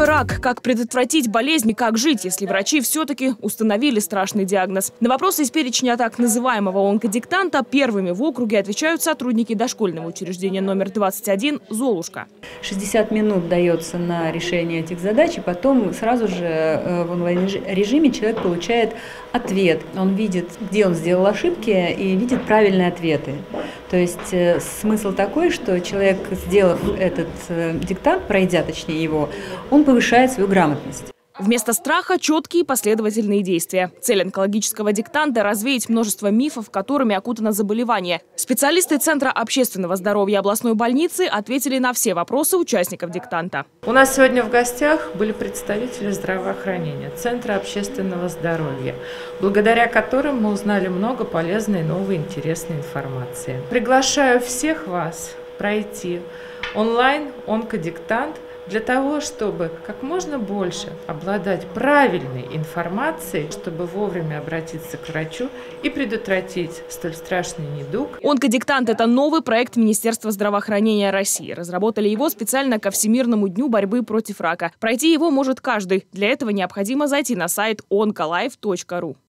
такое рак? Как предотвратить болезнь и как жить, если врачи все-таки установили страшный диагноз? На вопросы из перечня так называемого онкодиктанта первыми в округе отвечают сотрудники дошкольного учреждения номер 21 «Золушка». 60 минут дается на решение этих задач, и потом сразу же в онлайн-режиме человек получает ответ. Он видит, где он сделал ошибки, и видит правильные ответы. То есть смысл такой, что человек, сделав этот диктант, пройдя точнее его, он повышает свою грамотность. Вместо страха четкие последовательные действия. Цель онкологического диктанта – развеять множество мифов, которыми окутано заболевание. Специалисты Центра общественного здоровья областной больницы ответили на все вопросы участников диктанта. У нас сегодня в гостях были представители здравоохранения, Центра общественного здоровья, благодаря которым мы узнали много полезной, новой, интересной информации. Приглашаю всех вас пройти онлайн-онкодиктант для того, чтобы как можно больше обладать правильной информацией, чтобы вовремя обратиться к врачу и предотвратить столь страшный недуг. Онкодиктант – это новый проект Министерства здравоохранения России. Разработали его специально ко Всемирному дню борьбы против рака. Пройти его может каждый. Для этого необходимо зайти на сайт oncolife.ru.